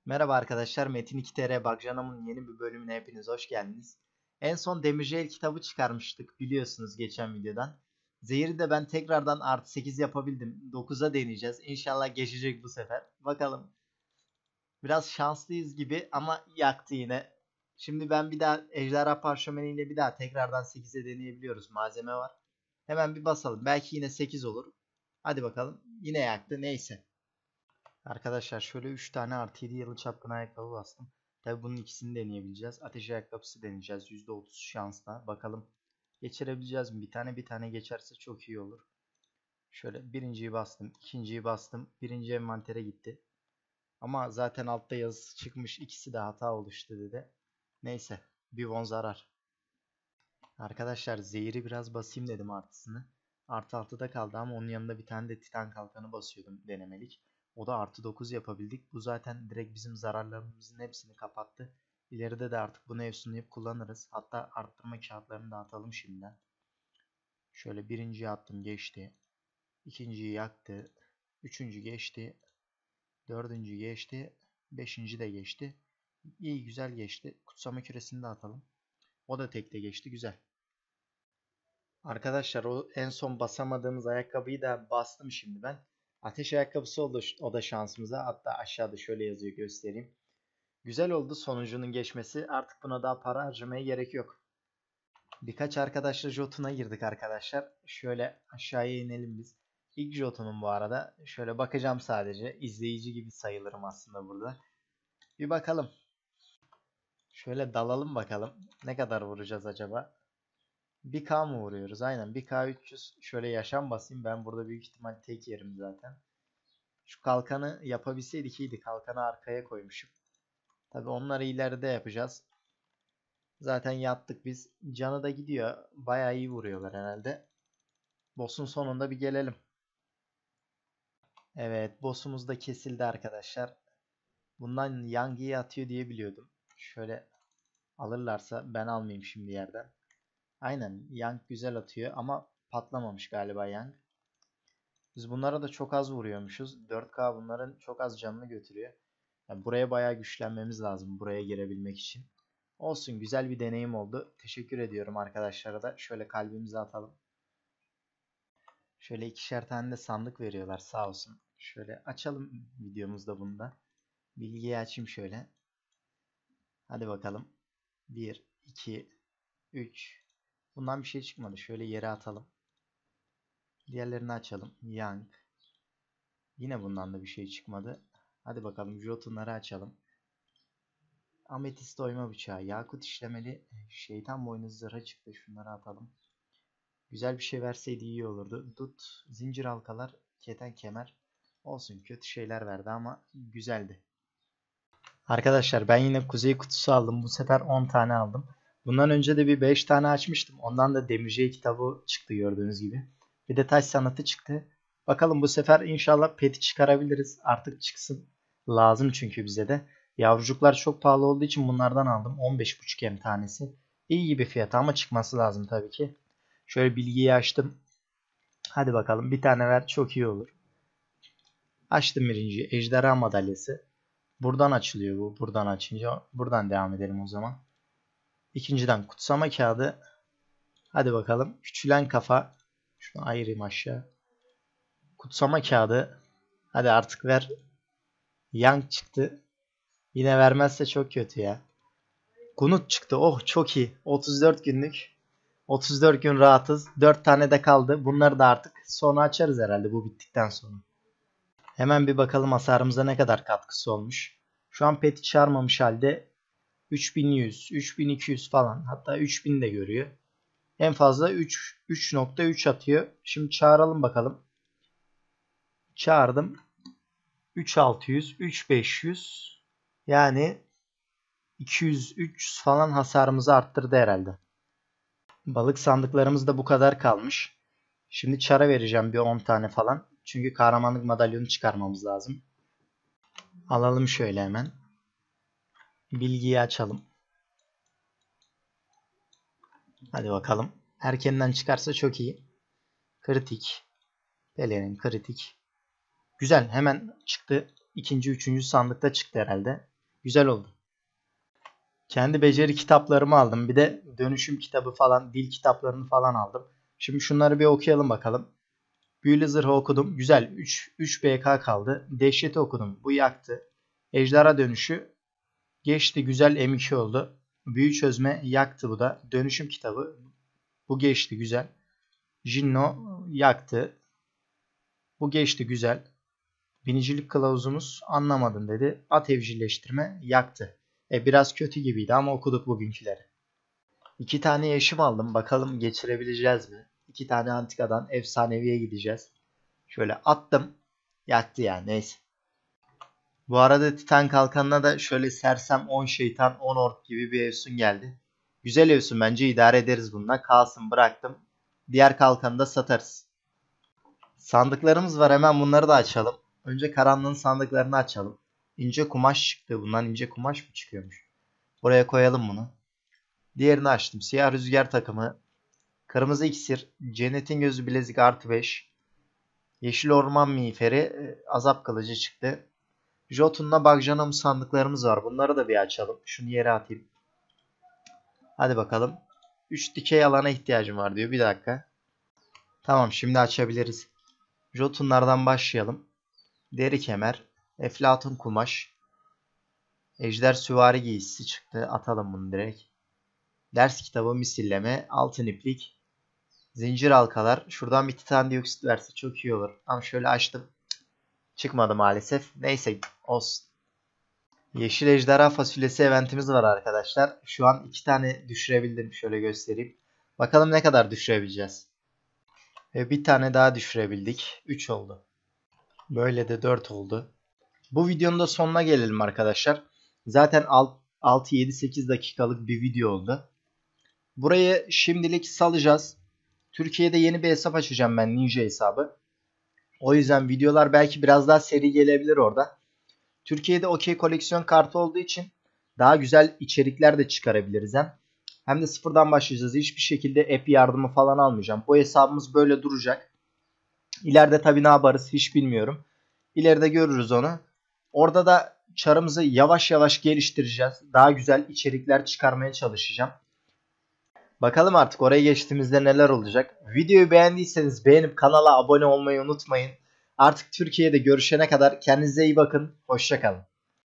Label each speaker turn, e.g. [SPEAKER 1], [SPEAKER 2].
[SPEAKER 1] Merhaba arkadaşlar, Metin 2TR Bakcanam'ın yeni bir bölümüne hepiniz hoş geldiniz. En son Demirci El kitabı çıkarmıştık biliyorsunuz geçen videodan. Zehir'i de ben tekrardan artı 8 yapabildim. 9'a deneyeceğiz. İnşallah geçecek bu sefer. Bakalım. Biraz şanslıyız gibi ama yaktı yine. Şimdi ben bir daha Ejderha Parşömeni ile bir daha tekrardan 8'e deneyebiliyoruz. Malzeme var. Hemen bir basalım. Belki yine 8 olur. Hadi bakalım. Yine yaktı. Neyse. Arkadaşlar şöyle 3 tane artı 7 yalı çapkın ayakkabı bastım. Tabi bunun ikisini deneyebileceğiz. Ateş ayakkabısı deneyeceğiz. %30 şansla. Bakalım geçirebileceğiz mi? Bir tane geçerse çok iyi olur. Şöyle birinciyi bastım. İkinciyi bastım. Birinci envantere gitti. Ama zaten altta yazısı çıkmış. İkisi de hata oluştu dedi. Neyse. Bir won zarar. Arkadaşlar zehiri biraz basayım dedim artısını. Artı 6'da kaldı ama onun yanında bir tane de Titan kalkanı basıyordum denemelik. O da artı 9 yapabildik. Bu zaten direkt bizim zararlarımızın hepsini kapattı. İleride de artık bunu efsunlayıp kullanırız. Hatta arttırma kağıtlarını da atalım şimdiden. Şöyle birinciyi attım geçti. İkinciyi yaktı. Üçüncü geçti. Dördüncü geçti. Beşinci de geçti. İyi güzel geçti. Kutsama küresini de atalım. O da tekte geçti. Güzel. Arkadaşlar o en son basamadığımız ayakkabıyı da bastım şimdi ben. Ateş ayakkabısı oldu o da şansımıza. Hatta aşağıda şöyle yazıyor göstereyim. Güzel oldu sonucunun geçmesi. Artık buna daha para harcamaya gerek yok. Birkaç arkadaşla Jotun'a girdik arkadaşlar. Şöyle aşağıya inelim biz. İlk Jotun'um bu arada. Şöyle bakacağım sadece. İzleyici gibi sayılırım aslında burada. Bir bakalım. Şöyle dalalım bakalım. Ne kadar vuracağız acaba? 1K mı vuruyoruz? Aynen 1K 300. Şöyle yaşam basayım. Ben burada büyük ihtimal tek yerim zaten. Şu kalkanı yapabilseydik iyiydi. Kalkanı arkaya koymuşum. Tabi onları ileride yapacağız. Zaten yattık biz. Canı da gidiyor. Bayağı iyi vuruyorlar herhalde. Boss'un sonunda bir gelelim. Evet, boss'umuz da kesildi arkadaşlar. Bundan Yang'ı atıyor diye biliyordum. Şöyle alırlarsa ben almayayım şimdi yerden. Aynen Yang güzel atıyor ama patlamamış galiba Yang. Biz bunlara da çok az vuruyormuşuz. 4K bunların çok az canını götürüyor. Yani buraya bayağı güçlenmemiz lazım buraya girebilmek için. Olsun güzel bir deneyim oldu. Teşekkür ediyorum arkadaşlara da. Şöyle kalbimizi atalım. Şöyle ikişer tane de sandık veriyorlar sağ olsun. Şöyle açalım videomuzda bunda. Bilgiyi açayım şöyle. Hadi bakalım. 1, 2, 3. Bundan bir şey çıkmadı. Şöyle yere atalım. Diğerlerini açalım. Yang. Yine bundan da bir şey çıkmadı. Hadi bakalım Jotun'ları açalım. Ametist oyma bıçağı. Yakut işlemeli şeytan boynuzu zırha çıktı. Şunları atalım. Güzel bir şey verseydi iyi olurdu. Dut, zincir halkalar, keten kemer. Olsun kötü şeyler verdi ama güzeldi. Arkadaşlar ben yine kuzey kutusu aldım. Bu sefer 10 tane aldım. Bundan önce de bir 5 tane açmıştım. Ondan da Demirci kitabı çıktı gördüğünüz gibi. Bir de taş sanatı çıktı. Bakalım bu sefer inşallah peti çıkarabiliriz. Artık çıksın. Lazım çünkü bize de. Yavrucuklar çok pahalı olduğu için bunlardan aldım. 15,5 tanesi. İyi gibi fiyatı ama çıkması lazım tabii ki. Şöyle bilgiyi açtım. Hadi bakalım bir tane ver çok iyi olur. Açtım birinci. Ejderha madalyası. Buradan açılıyor bu. Buradan açınca. Buradan devam edelim o zaman. İkinciden kutsama kağıdı. Hadi bakalım. Küçülen kafa. Şunu ayırayım aşağı. Kutsama kağıdı. Hadi artık ver. Yang çıktı. Yine vermezse çok kötü ya. Gunut çıktı. Oh çok iyi. 34 günlük. 34 gün rahatız. 4 tane de kaldı. Bunları da artık sonra açarız herhalde bu bittikten sonra. Hemen bir bakalım hasarımıza ne kadar katkısı olmuş. Şu an peti çağırmamış halde 3100, 3200 falan hatta 3000 de görüyor. En fazla 3.3 atıyor. Şimdi çağıralım bakalım. Çağırdım. 3600, 3500 yani 200, 300 falan hasarımızı arttırdı herhalde. Balık sandıklarımız da bu kadar kalmış. Şimdi çara vereceğim bir 10 tane falan. Çünkü kahramanlık madalyonu çıkarmamız lazım. Alalım şöyle hemen. Bilgiyi açalım. Hadi bakalım. Erkenden çıkarsa çok iyi. Kritik. Pelerin kritik. Güzel hemen çıktı. İkinci, üçüncü sandıkta çıktı herhalde. Güzel oldu. Kendi beceri kitaplarımı aldım. Bir de dönüşüm kitabı falan, dil kitaplarını falan aldım. Şimdi şunları bir okuyalım bakalım. Büyülü zırhı okudum. Güzel. 3 BK kaldı. Dehşeti okudum. Bu yaktı. Ejderha dönüşü geçti. Güzel M2 oldu. Büyü çözme yaktı bu da. Dönüşüm kitabı. Bu geçti. Güzel. Jinno yaktı. Bu geçti. Güzel. Binicilik kılavuzumuz anlamadım dedi. At evcilleştirme yaktı. Biraz kötü gibiydi ama okuduk bugünküleri. 2 tane yaşım aldım. Bakalım geçirebileceğiz mi? 2 tane antikadan efsaneviye gideceğiz. Şöyle attım. Yaktı yani neyse. Bu arada Titan kalkanına da şöyle sersem 10 şeytan 10 ork gibi bir efsun geldi. Güzel efsun, bence idare ederiz bununla. Kalsın, bıraktım. Diğer kalkanı da satarız. Sandıklarımız var, hemen bunları da açalım. Önce karanlığın sandıklarını açalım. İnce kumaş çıktı. Bundan ince kumaş mı çıkıyormuş? Buraya koyalım bunu. Diğerini açtım. Siyah rüzgar takımı. Kırmızı iksir. Cennetin gözü bilezik artı 5. Yeşil orman miğferi. Azap kılıcı çıktı. Jotun'la Bagjanum sandıklarımız var. Bunları da bir açalım. Şunu yere atayım. Hadi bakalım. 3 dikey alana ihtiyacım var diyor. Bir dakika. Tamam, şimdi açabiliriz. Jotunlardan başlayalım. Deri kemer. Eflatun kumaş. Ejder süvari giysisi çıktı. Atalım bunu direkt. Ders kitabı misilleme. Altın iplik. Zincir halkalar. Şuradan bir titan dioksit verse çok iyi olur. Ama şöyle açtım. Çıkmadı maalesef. Neyse olsun. Yeşil ejderha fasulyesi eventimiz var arkadaşlar. Şu an 2 tane düşürebildim. Şöyle göstereyim. Bakalım ne kadar düşürebileceğiz. Bir tane daha düşürebildik. 3 oldu. Böyle de 4 oldu. Bu videonun da sonuna gelelim arkadaşlar. Zaten 6-7-8 dakikalık bir video oldu. Burayı şimdilik salacağız. Türkiye'de yeni bir hesap açacağım ben, Ninja hesabı. O yüzden videolar belki biraz daha seri gelebilir orada. Türkiye'de okey koleksiyon kartı olduğu için daha güzel içerikler de çıkarabiliriz hem de sıfırdan başlayacağız. Hiçbir şekilde app yardımı falan almayacağım. Bu hesabımız böyle duracak. İleride tabii ne yaparız hiç bilmiyorum. İleride görürüz onu. Orada da çarımızı yavaş yavaş geliştireceğiz. Daha güzel içerikler çıkarmaya çalışacağım. Bakalım artık oraya geçtiğimizde neler olacak. Videoyu beğendiyseniz beğenip kanala abone olmayı unutmayın. Artık Türkiye'de görüşene kadar kendinize iyi bakın. Hoşça kalın.